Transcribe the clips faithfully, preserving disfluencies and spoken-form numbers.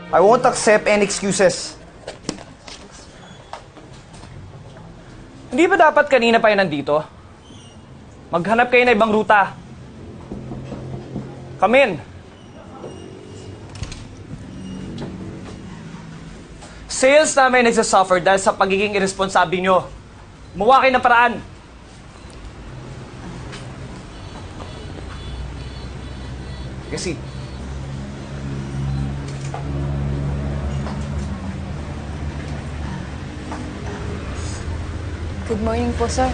I won't accept any excuses. Hindi ba dapat kanina pa yun nandito? Maghanap kayo na ibang ruta. Come in. Sales namin nagsasuffer dahil sa pagiging irresponsable nyo. Gumawa kayo ng paraan. Kasi... Good morning po, sir.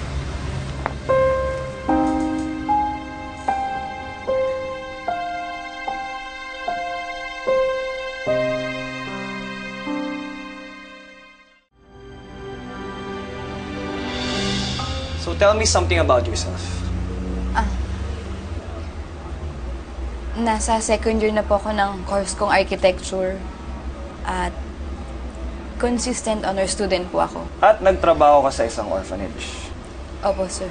So tell me something about yourself. Ah. Nasa second year na po ako ng course kong architecture. At consistent honor student po ako. At nagtrabaho ka sa isang orphanage. Opo, sir.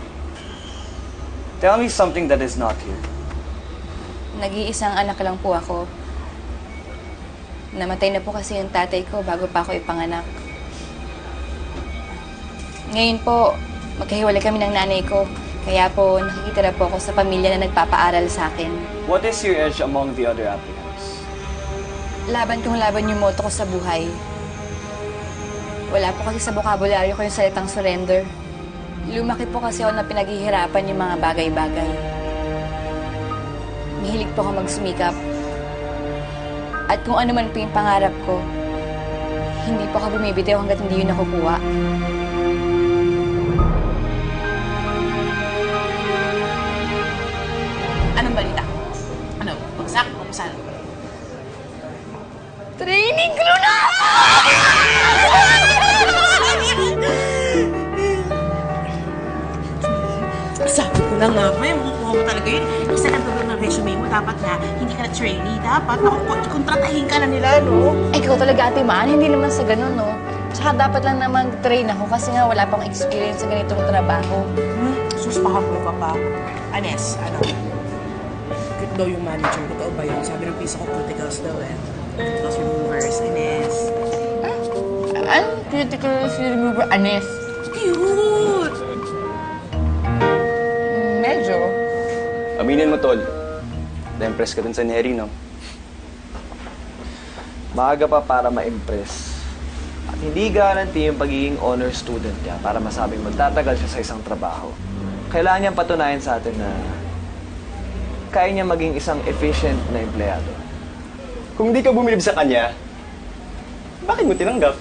Tell me something that is not here. Nag-iisang anak lang po ako. Namatay na po kasi yung tatay ko bago pa ako ipanganak. Ngayon po, magkahiwalay kami ng nanay ko. Kaya po, nakikitira po ako sa pamilya na nagpapaaral sa akin. What is your edge among the other applicants? Laban kong laban yung motto ko sa buhay. Wala po kasi sa bokabularyo ko yung salitang surrender. Lumaki po kasi ako na pinaghihirapan yung mga bagay-bagay. Mahilig po ako magsumikap. At kung ano man po yung pangarap ko, hindi po ako bumibitaw hanggat hindi yun nakukuha. Anong balita? Ano? Bagsak? Pamusan? Training crew na! Sabi ko na nga, may makukuha mo talaga yun. Isa lang tawag ng resume mo, dapat na hindi ka na trainee. Dapat kontratahin ka na nila, no? Ikaw talaga, Ate Man. Hindi naman sa ganun, no? Tsaka dapat lang naman train ako kasi nga wala pang experience sa ganitong trabaho. Hmm? Sus, pakaplo ka pa. Anes, ano? Good daw yung manager. Totoo ba yun? Sabi ng piso ko, criticals daw eh. Criticals removers, Anes. Ano? Criticals remover, Anes? Cute! Medyo. Aminin mo, Tol. Na-impress ka dun sa Neri, no? Maaga pa para ma-impress. At hindi guarantee yung pagiging honor student niya para masabing magtatagal siya sa isang trabaho. Kailangan niyang patunayan sa atin na kaya niya maging isang efficient na empleyado. Kung hindi ka bumilib sa kanya, bakit mo tinanggap?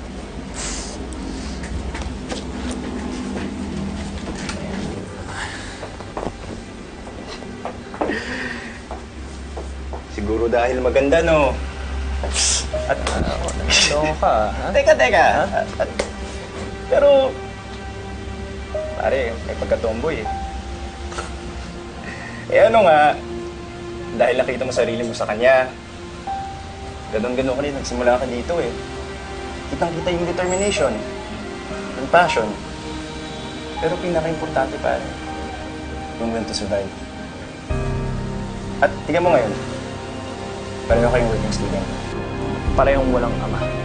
Siguro dahil maganda, no? At... Ano ka, ha? Teka, teka. At, at, pero... Pare, may pagkatomboy eh. Eh ano nga, dahil nakita mo sarili mo sa kanya, ganon-ganon ka rin, nagsimula ka dito eh. Kitang-kita yung determination, yung passion. Pero pinaka-importante pare, yung will to survive. At tingnan mo ngayon, pareho kayong working student. Parehong walang ama.